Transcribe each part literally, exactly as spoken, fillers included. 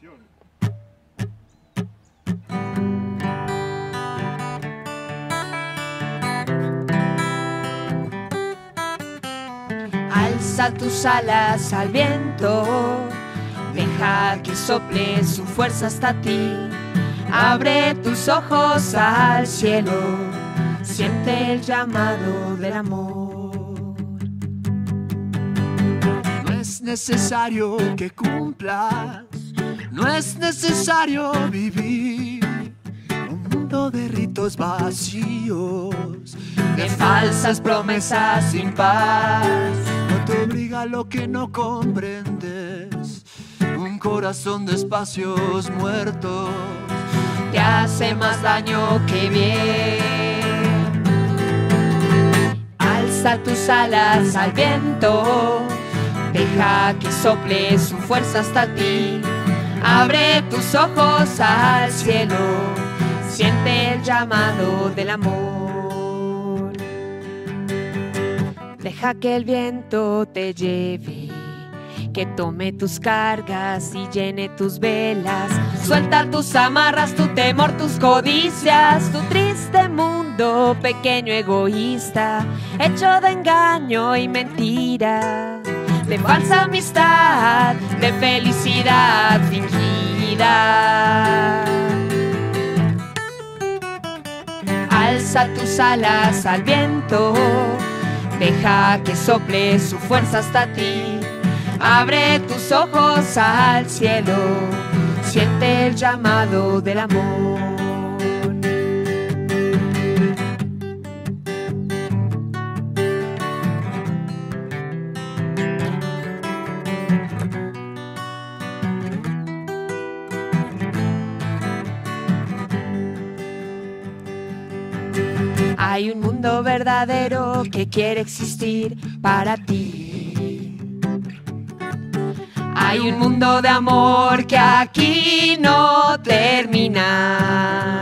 Alza tus alas al viento, deja que sople su fuerza hasta ti. Abre tus ojos al cielo, siente el llamado del amor. No es necesario que cumplas, no es necesario vivir un mundo de ritos vacíos, de falsas promesas sin paz. No te obliga lo que no comprendes, un corazón de espacios muertos te hace más daño que bien. Alza tus alas al viento, deja que sople su fuerza hasta ti. Abre tus ojos al cielo, siente el llamado del amor. Deja que el viento te lleve, que tome tus cargas y llene tus velas. Suelta tus amarras, tu temor, tus codicias, tu triste mundo pequeño egoísta, hecho de engaño y mentira, de falsa amistad, de felicidad fingida. Alza tus alas al viento, deja que sople su fuerza hasta ti. Abre tus ojos al cielo, siente el llamado del amor. Hay un mundo verdadero que quiere existir para ti. Hay un mundo de amor que aquí no termina.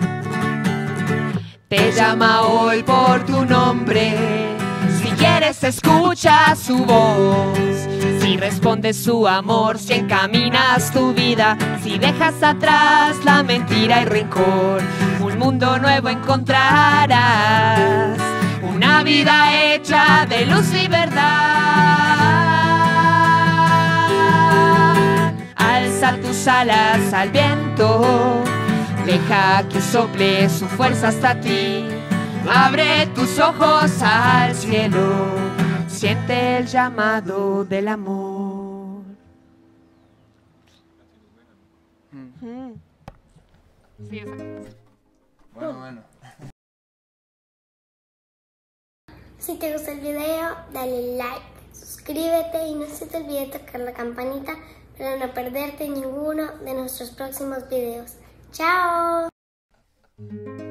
Te llama hoy por tu nombre. Si quieres escucha su voz. Si respondes su amor, si encaminas tu vida, si dejas atrás la mentira y rencor, un mundo nuevo encontrarás, una vida hecha de luz y verdad. Alza tus alas al viento, deja que sople su fuerza hasta ti. Abre tus ojos al cielo, siente el llamado del amor. Mm. Sí, exacto. Bueno, bueno. Si te gustó el video, dale like, suscríbete y no se te olvide tocar la campanita para no perderte ninguno de nuestros próximos videos. ¡Chao!